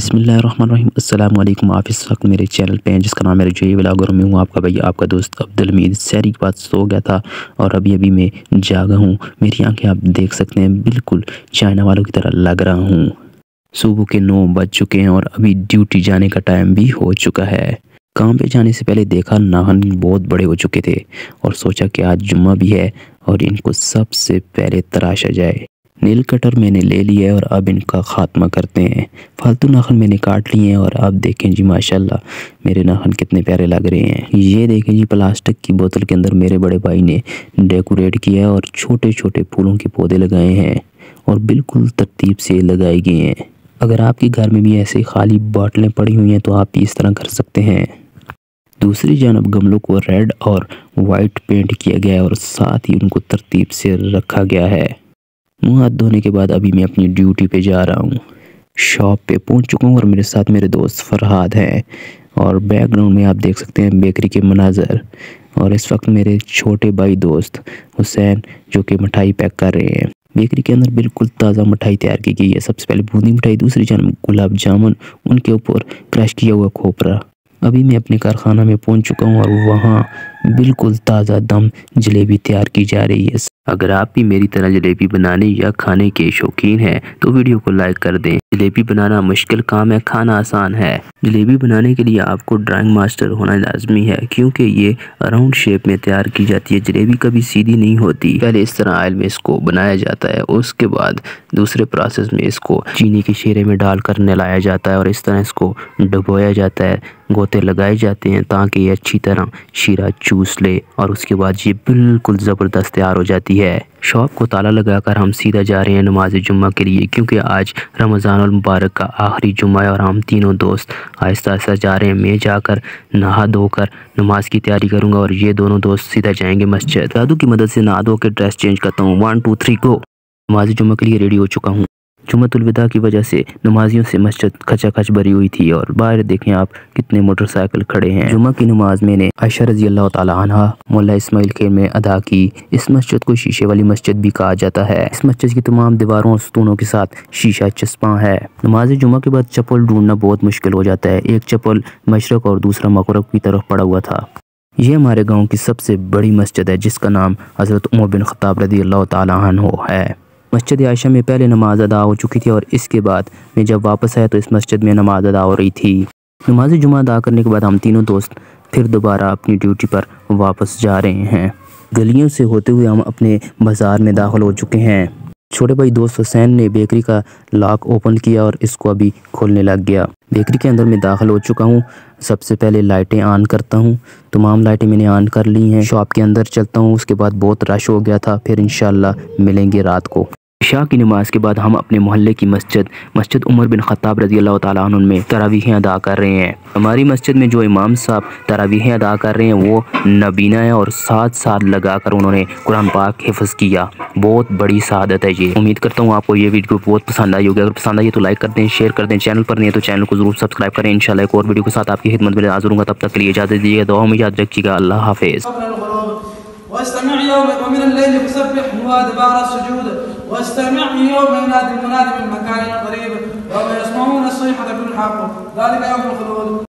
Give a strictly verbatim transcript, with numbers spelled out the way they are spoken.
बिस्मिल्लाहिर्रहमानिर्रहीम। अस्सलाम वालेकुम। आप इस वक्त मेरे चैनल पे हैं जिसका नाम है रजई व्लॉग और मैं हूँ आपका भैया आपका दोस्त अब्दुल हमीद। सैरी के बाद सो गया था और अभी अभी मैं जागा हूँ। मेरी आंखें आप देख सकते हैं, बिल्कुल चाइना वालों की तरह लग रहा हूँ। सुबह के नौ बज चुके हैं और अभी ड्यूटी जाने का टाइम भी हो चुका है। काम पे जाने से पहले देखा नाखून बहुत बड़े हो चुके थे और सोचा कि आज जुम्मा भी है और इनको सबसे पहले तराशा जाए। नेल कटर मैंने ले लिया है और अब इनका खात्मा करते हैं। फालतू नाखून मैंने काट लिए हैं और अब देखें जी माशाल्लाह मेरे नाखून कितने प्यारे लग रहे हैं। ये देखें जी, प्लास्टिक की बोतल के अंदर मेरे बड़े भाई ने डेकोरेट किया है और छोटे छोटे फूलों के पौधे लगाए हैं और बिल्कुल तरतीब से लगाए गए हैं। अगर आपके घर में भी ऐसे खाली बोतलें पड़ी हुई हैं तो आप भी इस तरह कर सकते हैं। दूसरी जानब गमलों को रेड और वाइट पेंट किया गया है और साथ ही उनको तरतीब से रखा गया है। मुंह हाथ धोने के बाद अभी मैं अपनी ड्यूटी पे जा रहा हूँ। शॉप पे पहुँच चुका हूँ और मेरे साथ मेरे दोस्त फरहाद हैं और बैकग्राउंड में आप देख सकते हैं बेकरी के मनाजर। और इस वक्त मेरे छोटे भाई दोस्त हुसैन जो कि मिठाई पैक कर रहे हैं। बेकरी के अंदर बिल्कुल ताज़ा मिठाई तैयार की गई है। सबसे पहले बूंदी मिठाई, दूसरी जानब गुलाब जामुन, उनके ऊपर क्रश किया हुआ खोपरा। अभी मैं अपने कारखाना में पहुंच चुका हूं और वहां बिल्कुल ताज़ा दम जलेबी तैयार की जा रही है। अगर आप भी मेरी तरह जलेबी बनाने या खाने के शौकीन हैं तो वीडियो को लाइक कर दें। जलेबी बनाना मुश्किल काम है, खाना आसान है। जलेबी बनाने के लिए आपको ड्राइंग मास्टर होना लाजमी है क्योंकि ये राउंड शेप में तैयार की जाती है। जलेबी कभी सीधी नहीं होती। पहले इस तरह ऑयल में इसको बनाया जाता है, उसके बाद दूसरे प्रोसेस में इसको चीनी के शीरे में डालकर नहलाया जाता है और इस तरह इसको डुबोया जाता है। गोते लगाए जाते हैं ताकि ये अच्छी तरह शीरा चूस ले और उसके बाद ये बिल्कुल ज़बरदस्त तैयार हो जाती है। शॉप को ताला लगाकर हम सीधा जा रहे हैं नमाज जुम्मा के लिए क्योंकि आज रमज़ानुल मुबारक का आखिरी जुम्मा है और हम तीनों दोस्त आहिस्ता आहिस्ता जा रहे हैं। मैं जाकर नहा धोकर नमाज की तैयारी करूंगा और ये दोनों दोस्त सीधा जाएंगे मस्जिद। दादू की मदद से नहा धो के ड्रेस चेंज करता हूँ। One two three go. नमाज जुम्मा के लिए रेडी हो चुका हूँ। जुम्मतुल विदा की वजह से नमाजियों से मस्जिद खचाखच भरी हुई थी और बाहर देखें आप कितने मोटरसाइकिल खड़े हैं। जुम्मा की नमाज मैंने आयशा रजी अल्लाह ताला अन्हा मौला इस्माइल खेर में अदा की। इस मस्जिद को शीशे वाली मस्जिद भी कहा जाता है। इस मस्जिद की तमाम दीवारों और सतूनों के साथ शीशा चस्पा है। नमाज जुम्मा के बाद चप्पल ढूंढना बहुत मुश्किल हो जाता है। एक चप्पल मशरक और दूसरा मगरब की तरफ पड़ा हुआ था। ये हमारे गाँव की सबसे बड़ी मस्जिद है जिसका नाम हज़रत उमर बिन खत्ताब रज़ी अल्लाह ताला अन्हु है। मस्जिद आयशा में पहले नमाज अदा हो चुकी थी और इसके बाद मैं जब वापस आया तो इस मस्जिद में नमाज अदा हो रही थी। नमाज जुमा अदा करने के बाद हम तीनों दोस्त फिर दोबारा अपनी ड्यूटी पर वापस जा रहे हैं। गलियों से होते हुए हम अपने बाज़ार में दाखिल हो चुके हैं। छोटे भाई दोस्त हुसैन ने बेकरी का लॉक ओपन किया और इसको अभी खोलने लग गया। बेकरी के अंदर मैं दाखिल हो चुका हूँ। सबसे पहले लाइटें ऑन करता हूँ। तमाम लाइटें मैंने ऑन कर ली हैं। शॉप के अंदर चलता हूँ। उसके बाद बहुत रश हो गया था। फिर इंशाल्लाह मिलेंगे रात को। इशा की नमाज के बाद हम अपने मोहल्ले की मस्जिद मस्जिद उमर बिन खत्ताब रज़ी अल्लाह ताला अन्हु में तरावीहें अदा कर रहे हैं। हमारी मस्जिद में जो इमाम साहब तरावीहें अदा कर रहे हैं वो नबीना है और साथ साथ लगाकर उन्होंने कुरान पाक हिफ्ज़ किया। बहुत बड़ी शहादत है ये। उम्मीद करता हूँ आपको ये वीडियो बहुत पसंद आई होगी। अगर पसंद आई तो लाइक कर दें, शेयर कर दें। चैनल पर नहीं है तो चैनल को जरूर सब्सक्राइब करें। इंशाल्लाह एक और वीडियो के साथ आपकी खिदमत में हाज़िर होऊंगा। तब तक के लिए इजाज़त दीजिए। दुआ में याद रखिएगा। अल्लाह हाफिज़। واستمع يوم ومن الليل فسبح وادبار السجود واستمع يوم ينادي المنادي من مكان قريب يوم يسمعون الصيحة بالحق ذلك يوم الخلود.